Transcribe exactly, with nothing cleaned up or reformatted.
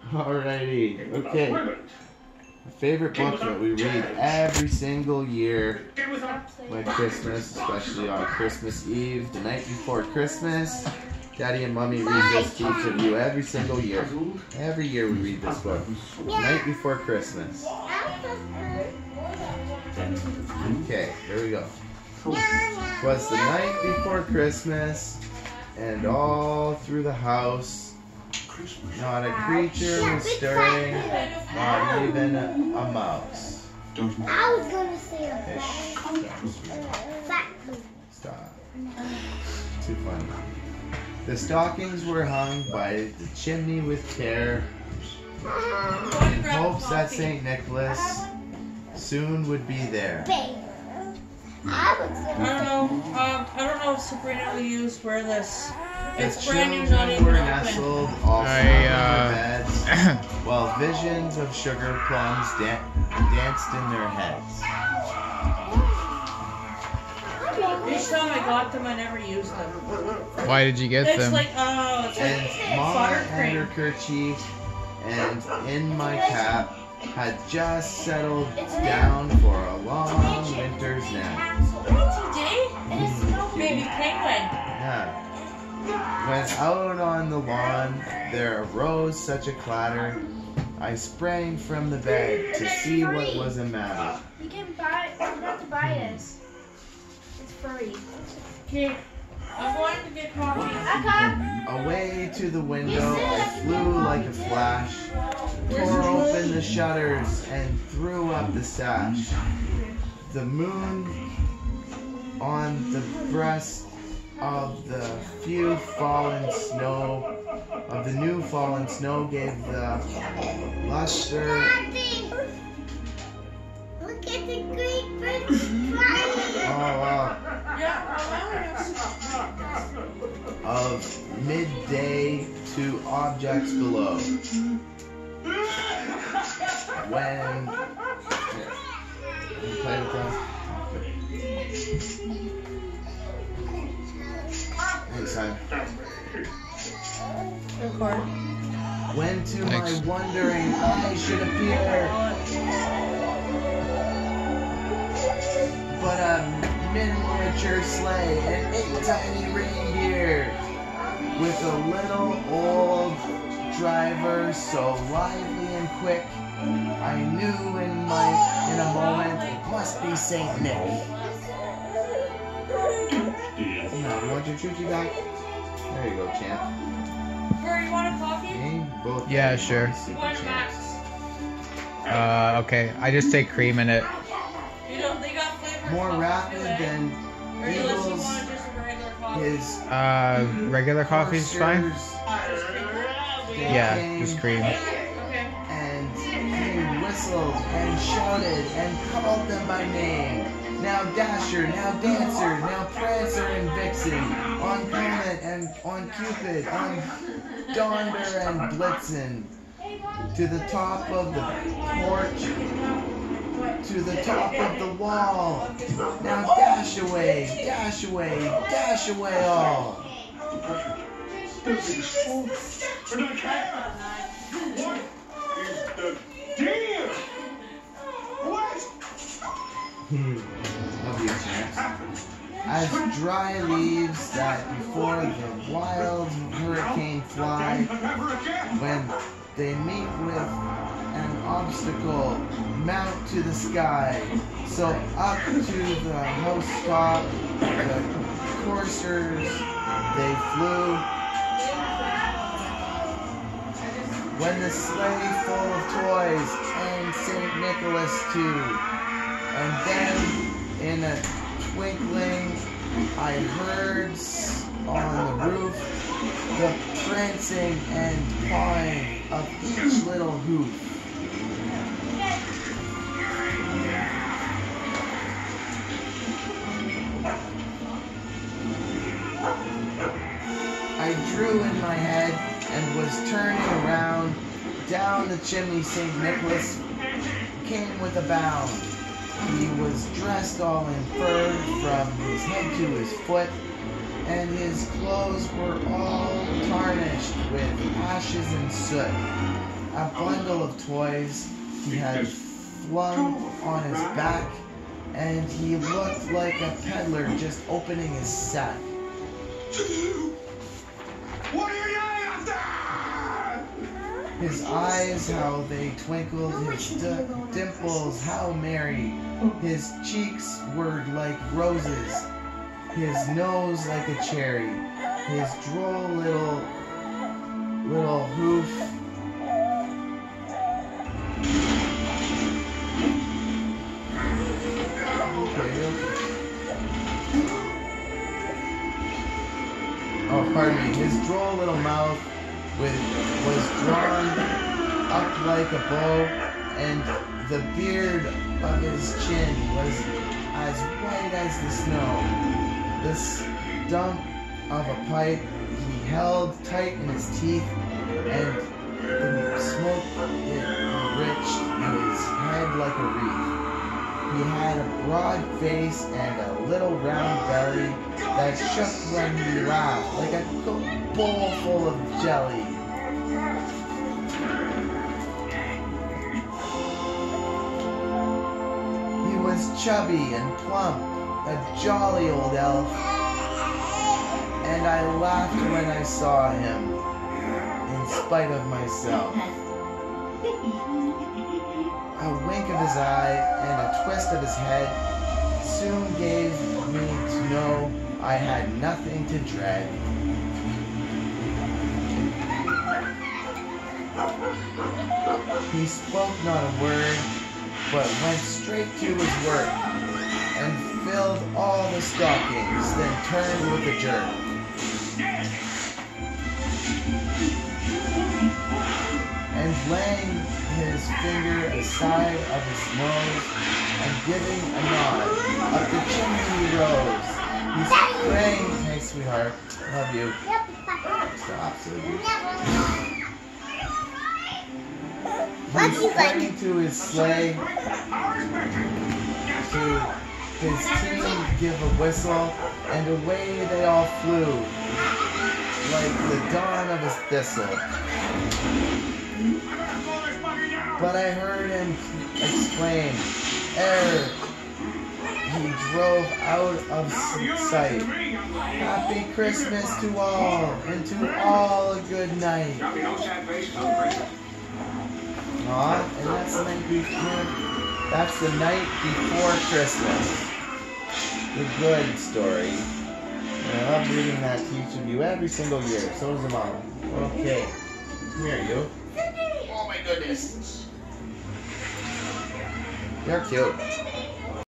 Alrighty, okay. My favorite book that we read every single year when Christmas, especially on Christmas Eve, the night before Christmas. Daddy and Mommy read this to each of you every single year. Every year we read this book. The night before Christmas. Okay, here we go. It was the night before Christmas, and all through the house, not a creature was stirring, not even a, a mouse. I was going to say a Stop. Stop. Too funny. The stockings were hung by the chimney with care, in hopes that Saint Nicholas soon would be there. I don't know. Um, I don't know if Sabrina will use wear this. It's The brand new, not children even were open. nestled all I, snug uh, in their beds, while visions of sugar plums dan danced in their heads. Each time I got them, I never used them. Why did you get It's them? like, oh, it's And like Mama and buttercream. her kerchief and in my cap had just settled down for a long winter's nap. Baby penguin. Yeah. When out on the lawn there arose such a clatter, I sprang from the bed to see what was the matter. You can buy, you have to buy this. It's free. Okay, I'm going to get coffee. Away to the window I flew like a flash, tore open the shutters and threw up the sash. The moon on the breast of the few fallen snow, of the new fallen snow gave the luster. Look at the great birds flying. Oh, wow. Of midday to objects below. When here, can you play with us? Thanks, son. Record. When to Thanks. my wondering eye should appear but a miniature sleigh and eight tiny reindeer with a little old driver so lively and quick, I knew in my in a moment it must be Saint Nick. No, you want your choo-choo back? There you go, champ. Bro, you want a coffee? Okay, both Yeah, of you sure. are super One champs. max. Uh, okay. I just take cream in it. You know, they got flavored More coffee rapid too, eh? than Or unless you Eagles, want just a regular coffee. his Uh, regular coffee's fine. coursers, Uh, just creamer? they Yeah, came just cream. Okay. And he whistled and shouted and called them by name. Now Dasher, now Dancer, now Prancer and Vixen, on Clement and on Cupid, on Donder and Blitzen, to the top of the porch, to the top of the wall. Now dash away, dash away, dash away all. This is full. And I can't. What is the deal? What? Love you, champs. As dry leaves that before the wild hurricane fly, Never again. when they meet with an obstacle, mount to the sky. So up to the housetop, the coursers they flew. When the sleigh full of toys and Saint Nicholas too. And then in a twinkling I heard s- on the roof the prancing and pawing of each little hoof. I drew in my head and was turning around. Down the chimney Saint Nicholas came with a bound. He was dressed all in fur from his head to his foot, and his clothes were all tarnished with ashes and soot. a bundle of toys he had flung on his back, and he looked like a peddler just opening his sack. What are you yelling at that? His eyes, how they twinkled, his d- dimples, how merry. His cheeks were like roses, his nose like a cherry, his droll little, little hoof. Okay, okay. Oh, pardon me. His droll little mouth with, was drawn up like a bow, and the beard of his chin was as white as the snow. The stump of a pipe he held tight in his teeth, and the smoke it enriched his head like a wreath. He had a broad face and a little round belly that shook when he laughed, like a bowl full of jelly. He was chubby and plump, a jolly old elf, and I laughed when I saw him, in spite of myself. A wink of his eye and a twist of his head soon gave me to know I had nothing to dread. He spoke not a word, but went straight to his work, and filled all the stockings, then turned with a jerk. And laying his finger aside of his nose, and giving a nod, up the chimney he rose. He sprang, hey sweetheart, love you. Stop, sweetie. He sprang to his sleigh, to his team give a whistle, and away they all flew, like the dawn of a thistle. But I heard him exclaim, ere he drove out of sight, Happy Christmas to all, and to all a good night. Aw, and that's the night before, that's the night before Christmas. The good story. And I love reading that to each of you every single year. So does the mom. Okay. Here, you. Oh my goodness. You're cute.